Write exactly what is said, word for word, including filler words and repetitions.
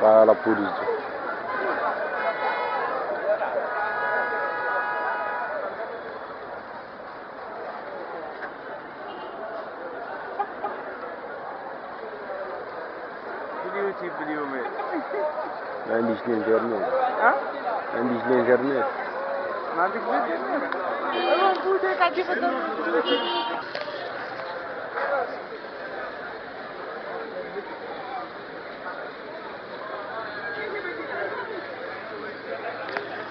para la polizia. Biliyor ki biliyor mu? Ben de işte internet. Ha? Ben de işte internet. Nanti kita. Oh, udah tadi betul.